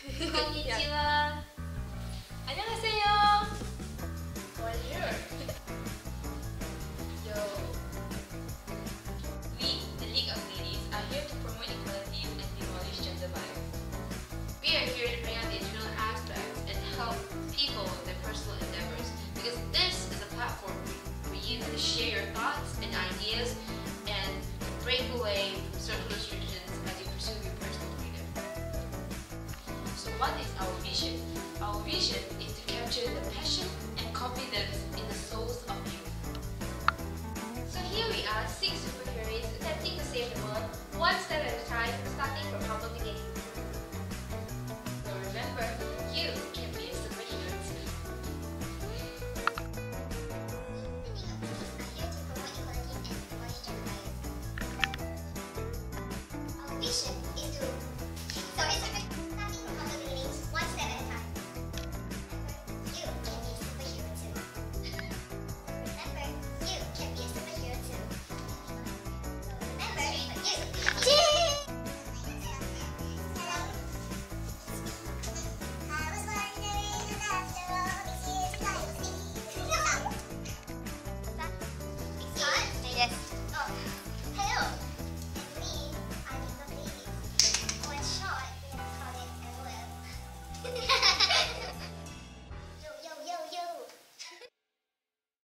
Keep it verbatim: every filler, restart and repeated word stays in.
Konnichiwa. 안녕하세요. Bonjour. Yo. We, the League of Ladies, are here to promote equalities and demolish gender bias. We are here to bring out the internal aspects and help people with their personal endeavors, because this is a platform for you to share your thoughts and ideas and break away from social restrictions as you pursue your personal freedom. So what is our vision? Our vision is to capture the passion and confidence in the souls of youth. So here we are, six superheroes attempting to save the world, one step at a time, starting from humble beginnings. So remember, you can be a superhero too. Our vision